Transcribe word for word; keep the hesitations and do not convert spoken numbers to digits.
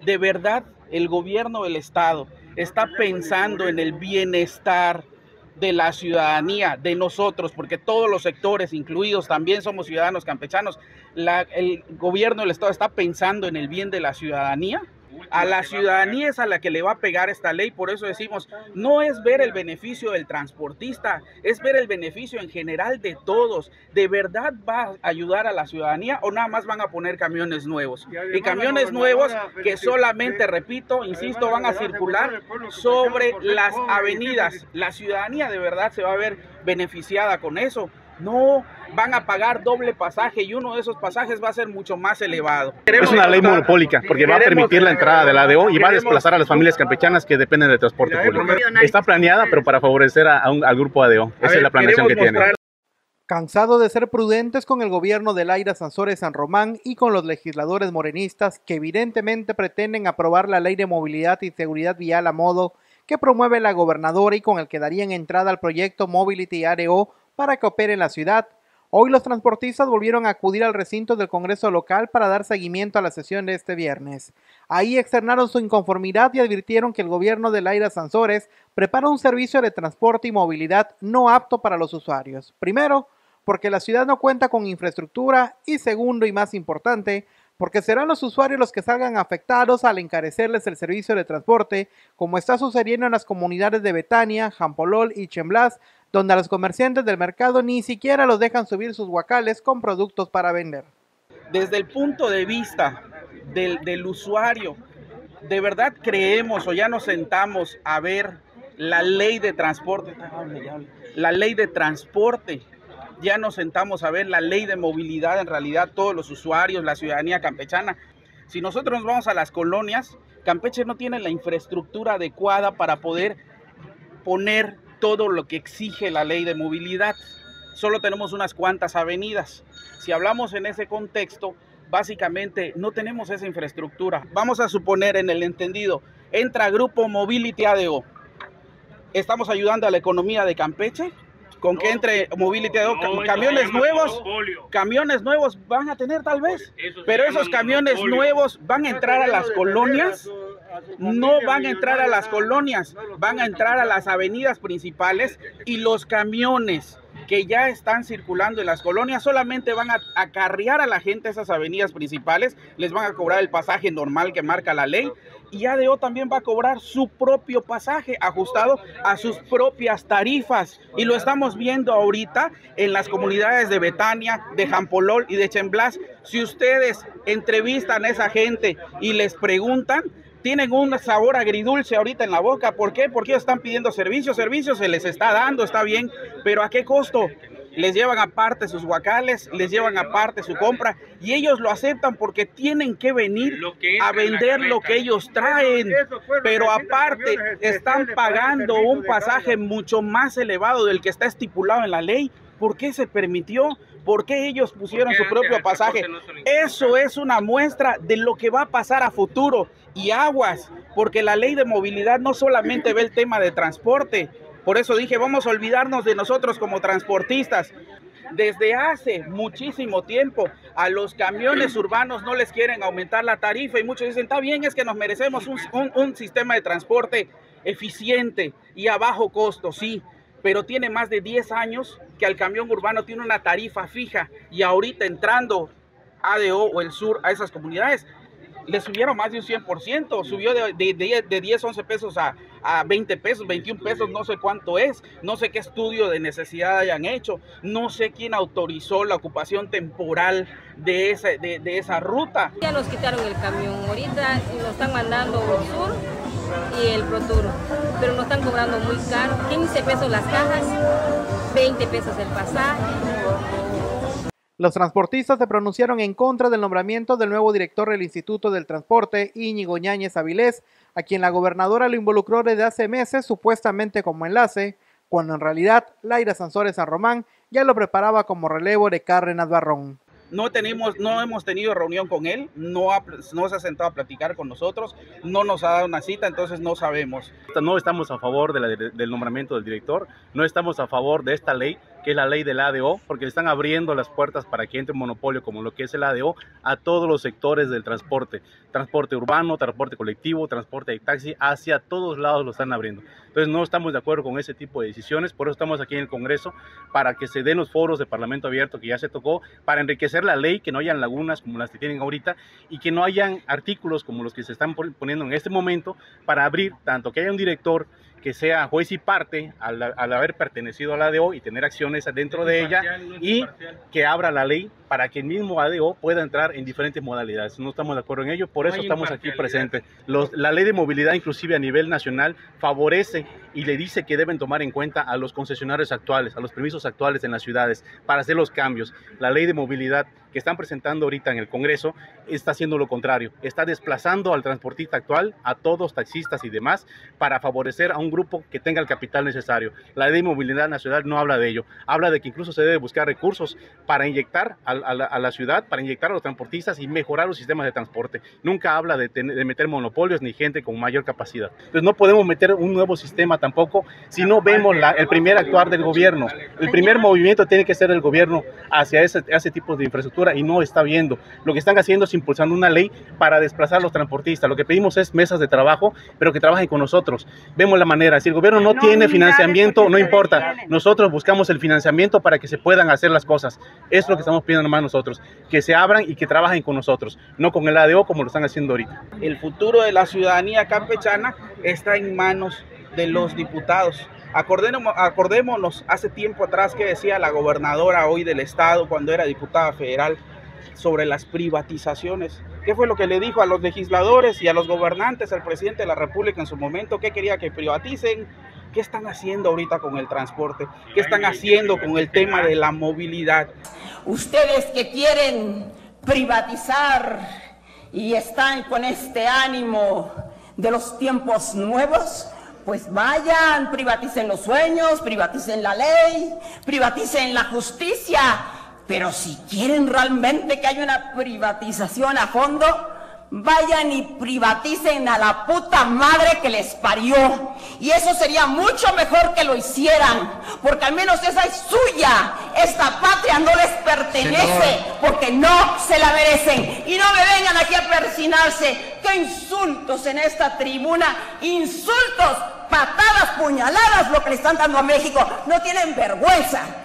De verdad, el gobierno del Estado está pensando en el bienestar de la ciudadanía, de nosotros, porque todos los sectores, incluidos también somos ciudadanos campechanos. La, el gobierno del Estado está pensando en el bien de la ciudadanía. A la ciudadanía es a la que le va a pegar esta ley, por eso decimos, no es ver el beneficio del transportista, es ver el beneficio en general de todos. ¿De verdad va a ayudar a la ciudadanía o nada más van a poner camiones nuevos? Y camiones nuevos que solamente, repito, insisto, van a circular sobre las avenidas. La ciudadanía de verdad se va a ver beneficiada con eso. No van a pagar doble pasaje y uno de esos pasajes va a ser mucho más elevado. Es una ley monopólica porque va a permitir la entrada de la A D O y va a desplazar a las familias campechanas que dependen del transporte público. Está planeada, pero para favorecer a, a un, al grupo A D O. Esa es la planeación que tiene. Cansado de ser prudentes con el gobierno de Laira Sansores San Román y con los legisladores morenistas que evidentemente pretenden aprobar la ley de movilidad y seguridad vial a modo que promueve la gobernadora y con el que darían entrada al proyecto Mobility A D O para que opere en la ciudad, hoy los transportistas volvieron a acudir al recinto del Congreso local para dar seguimiento a la sesión de este viernes. Ahí externaron su inconformidad y advirtieron que el gobierno de Laira Sansores prepara un servicio de transporte y movilidad no apto para los usuarios. Primero, porque la ciudad no cuenta con infraestructura y segundo y más importante, porque serán los usuarios los que salgan afectados al encarecerles el servicio de transporte, como está sucediendo en las comunidades de Betania, Jampolol y Chemblas, donde a los comerciantes del mercado ni siquiera los dejan subir sus guacales con productos para vender. Desde el punto de vista del, del usuario, ¿de verdad creemos o ya nos sentamos a ver la ley de transporte? La ley de transporte. Ya nos sentamos a ver la ley de movilidad, en realidad todos los usuarios, la ciudadanía campechana. Si nosotros nos vamos a las colonias, Campeche no tiene la infraestructura adecuada para poder poner todo lo que exige la ley de movilidad. Solo tenemos unas cuantas avenidas. Si hablamos en ese contexto, básicamente no tenemos esa infraestructura. Vamos a suponer en el entendido, entra Grupo Mobility A D O. ¿Estamos ayudando a la economía de Campeche? Con que entre Mobility A D O, camiones nuevos, camiones nuevos van a tener tal vez, pero esos camiones nuevos van a entrar a las colonias, no van a entrar a las colonias, van a entrar a las avenidas principales y los camiones que ya están circulando en las colonias solamente van a acarrear a la gente a esas avenidas principales, les van a cobrar el pasaje normal que marca la ley y A D O también va a cobrar su propio pasaje ajustado a sus propias tarifas y lo estamos viendo ahorita en las comunidades de Betania, de Jampolol y de Chemblas. Si ustedes entrevistan a esa gente y les preguntan, tienen un sabor agridulce ahorita en la boca. ¿Por qué? Porque ellos están pidiendo servicios, servicios se les está dando, está bien, pero ¿a qué costo? Les llevan aparte sus guacales, les llevan aparte su compra y ellos lo aceptan porque tienen que venir a vender lo que ellos traen, pero aparte están pagando un pasaje mucho más elevado del que está estipulado en la ley. ¿Por qué se permitió? ¿Por qué ellos pusieron su propio pasaje? Eso es una muestra de lo que va a pasar a futuro. Y aguas, porque la ley de movilidad no solamente ve el tema de transporte. Por eso dije, vamos a olvidarnos de nosotros como transportistas. Desde hace muchísimo tiempo a los camiones urbanos no les quieren aumentar la tarifa y muchos dicen, está bien, es que nos merecemos un, un, un sistema de transporte eficiente y a bajo costo, sí. Pero tiene más de diez años que el camión urbano tiene una tarifa fija y ahorita entrando A D O o el sur a esas comunidades, le subieron más de un cien por ciento, subió de, de, de, de diez, once pesos a, a veinte pesos, veintiún pesos, no sé cuánto es, no sé qué estudio de necesidad hayan hecho, no sé quién autorizó la ocupación temporal de esa, de, de esa ruta. Ya nos quitaron el camión, ahorita nos están mandando el sur y el Proturo, pero nos están cobrando muy caro, quince pesos las cajas, veinte pesos el pasaje. Los transportistas se pronunciaron en contra del nombramiento del nuevo director del Instituto del Transporte, Íñigo Ñáñez Avilés, a quien la gobernadora lo involucró desde hace meses supuestamente como enlace, cuando en realidad Laira Sansores San Román ya lo preparaba como relevo de Cárdenas Barrón. No, tenemos, no hemos tenido reunión con él, no, ha, no se ha sentado a platicar con nosotros, no nos ha dado una cita, entonces no sabemos. No estamos a favor de la, del nombramiento del director, no estamos a favor de esta ley que es la ley del A D O, porque le están abriendo las puertas para que entre un monopolio como lo que es el A D O a todos los sectores del transporte, transporte urbano, transporte colectivo, transporte de taxi, hacia todos lados lo están abriendo. Entonces no estamos de acuerdo con ese tipo de decisiones, por eso estamos aquí en el Congreso, para que se den los foros de Parlamento Abierto que ya se tocó, para enriquecer la ley, que no hayan lagunas como las que tienen ahorita y que no hayan artículos como los que se están poniendo en este momento, para abrir tanto que haya un director que sea juez y parte al, al haber pertenecido a la A D O y tener acciones dentro de ella, y que abra la ley para que el mismo A D O pueda entrar en diferentes modalidades. No estamos de acuerdo en ello, por eso estamos aquí presentes. Los, la ley de movilidad, inclusive a nivel nacional, favorece y le dice que deben tomar en cuenta a los concesionarios actuales, a los permisos actuales en las ciudades, para hacer los cambios. La ley de movilidad que están presentando ahorita en el Congreso está haciendo lo contrario, está desplazando al transportista actual, a todos, taxistas y demás, para favorecer a un grupo que tenga el capital necesario. La ley de movilidad nacional no habla de ello, habla de que incluso se debe buscar recursos para inyectar a, a, la, a la ciudad, para inyectar a los transportistas y mejorar los sistemas de transporte. Nunca habla de, de meter monopolios ni gente con mayor capacidad. Entonces no podemos meter un nuevo sistema tampoco si no vemos la, el primer actuar del gobierno. El primer movimiento tiene que ser el gobierno hacia ese, ese tipo de infraestructura, y no está viendo. Lo que están haciendo es impulsando una ley para desplazar a los transportistas. Lo que pedimos es mesas de trabajo, pero que trabajen con nosotros. Vemos la manera. Si el gobierno no, no tiene financiamiento, no importa. Nosotros buscamos el financiamiento para que se puedan hacer las cosas. Es lo que estamos pidiendo nomás nosotros. Que se abran y que trabajen con nosotros, no con el A D O como lo están haciendo ahorita. El futuro de la ciudadanía campechana está en manos de los diputados. Acordémonos, acordémonos hace tiempo atrás que decía la gobernadora hoy del estado cuando era diputada federal sobre las privatizaciones. ¿Qué fue lo que le dijo a los legisladores y a los gobernantes, al presidente de la República en su momento? ¿Qué quería que privaticen? ¿Qué están haciendo ahorita con el transporte? ¿Qué están haciendo con el tema de la movilidad? Ustedes que quieren privatizar y están con este ánimo de los tiempos nuevos, pues vayan, privaticen los sueños, privaticen la ley, privaticen la justicia. Pero si quieren realmente que haya una privatización a fondo, vayan y privaticen a la puta madre que les parió. Y eso sería mucho mejor que lo hicieran, porque al menos esa es suya. Esta patria no les pertenece, porque no se la merecen. Y no me vengan aquí a persinarse. ¡Qué insultos en esta tribuna! ¡Insultos! Patadas, puñaladas, lo que le están dando a México. No tienen vergüenza.